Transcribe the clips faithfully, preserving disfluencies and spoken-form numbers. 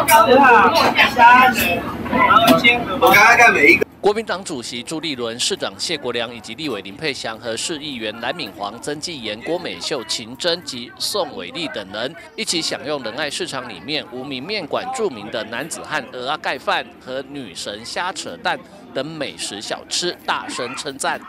我刚刚看每一个。 国民党主席朱立伦、市长谢国良以及立委林佩祥和市议员蓝敏煌、曾纪言、郭美秀、秦真及宋伟丽等人一起享用仁爱市场里面无名面馆著名的男子汉蚵仔盖饭和女神虾扯蛋等美食小吃，大声称赞。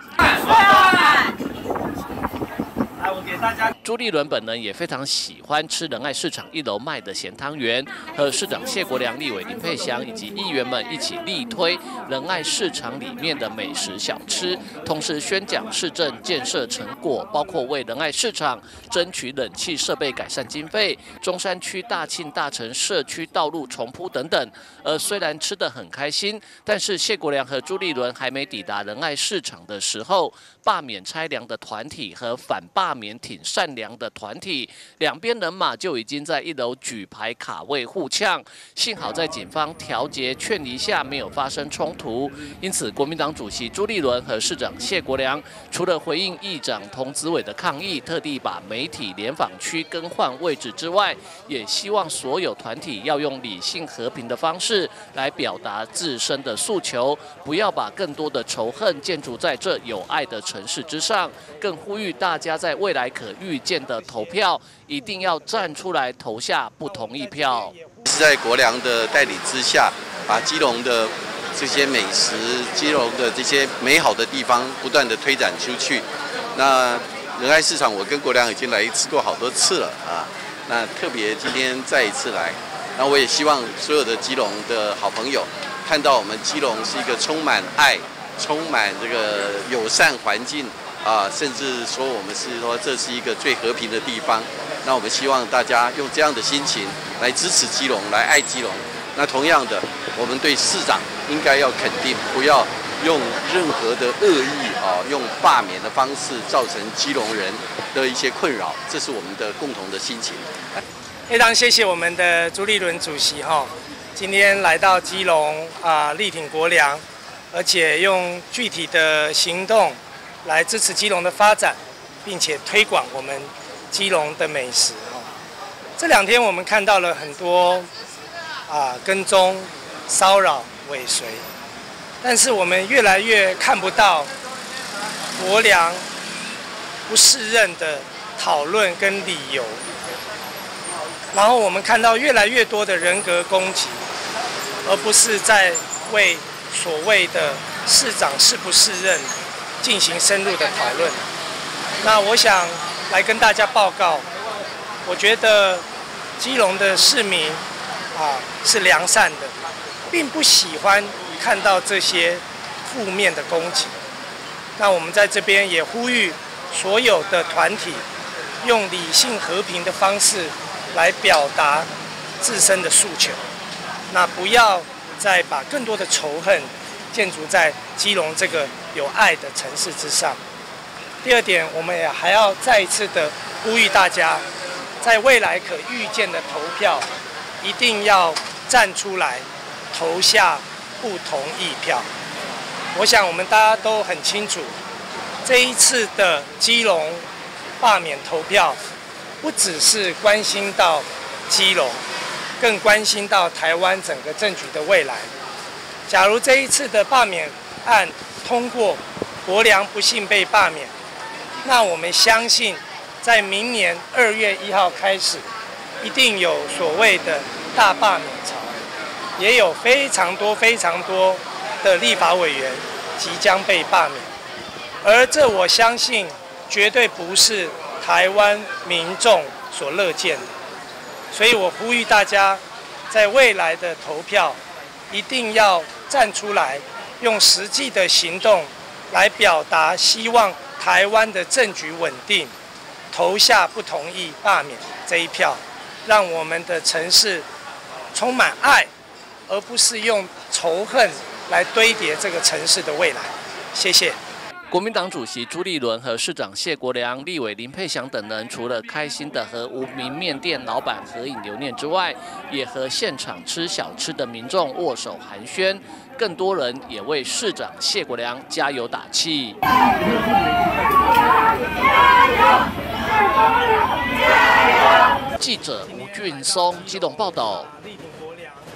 来，我给大家。朱立伦本人也非常喜欢吃仁爱市场一楼卖的咸汤圆，和市长谢国良、立委林佩祥以及议员们一起力推仁爱市场里面的美食小吃，同时宣讲市政建设成果，包括为仁爱市场争取冷气设备改善经费、中山区大庆大城社区道路重铺等等。而虽然吃得很开心，但是谢国良和朱立伦还没抵达仁爱市场的时候，罢免拆粮的团体和反罢。 罢免挺善良的团体，两边人马就已经在一楼举牌卡位互呛。幸好在警方调节劝离下，没有发生冲突。因此，国民党主席朱立伦和市长谢国良除了回应议长童子伟的抗议，特地把媒体联访区更换位置之外，也希望所有团体要用理性和平的方式来表达自身的诉求，不要把更多的仇恨建筑在这有爱的城市之上。更呼吁大家在 未来可预见的投票，一定要站出来投下不同意票。 是在国良的带领之下，把基隆的这些美食、基隆的这些美好的地方不断的推展出去。那仁爱市场，我跟国良已经来吃过好多次了啊。那特别今天再一次来，那我也希望所有的基隆的好朋友看到我们基隆是一个充满爱、充满这个友善环境。 啊，甚至说我们是说这是一个最和平的地方，那我们希望大家用这样的心情来支持基隆，来爱基隆。那同样的，我们对市长应该要肯定，不要用任何的恶意啊，用罢免的方式造成基隆人的一些困扰，这是我们的共同的心情。 非常谢谢我们的朱立伦主席哈，今天来到基隆啊，力挺国良，而且用具体的行动 来支持基隆的发展，并且推广我们基隆的美食。这两天我们看到了很多啊跟踪、骚扰、尾随，但是我们越来越看不到国良不适任的讨论跟理由，然后我们看到越来越多的人格攻击，而不是在为所谓的市长适不适任 进行深入的讨论。那我想来跟大家报告，我觉得基隆的市民啊是良善的，并不喜欢看到这些负面的攻击。那我们在这边也呼吁所有的团体，用理性和平的方式来表达自身的诉求，那不要再把更多的仇恨 建筑在基隆这个有爱的城市之上。第二点，我们也还要再一次的呼吁大家，在未来可预见的投票，一定要站出来投下不同意票。我想我们大家都很清楚，这一次的基隆罢免投票，不只是关心到基隆，更关心到台湾整个政局的未来。 假如这一次的罢免案通过，国良不幸被罢免，那我们相信，在明年二月一号开始，一定有所谓的大罢免潮，也有非常多非常多的立法委员即将被罢免，而这我相信绝对不是台湾民众所乐见的，所以我呼吁大家，在未来的投票，一定要 站出来，用实际的行动来表达希望台湾的政局稳定，投下不同意罢免这一票，让我们的城市充满爱，而不是用仇恨来堆叠这个城市的未来。谢谢。 国民党主席朱立伦和市长谢国良、立委林佩祥等人，除了开心的和无名面店老板合影留念之外，也和现场吃小吃的民众握手寒暄。更多人也为市长谢国良加油打气。加油！记者吴俊松基隆报道。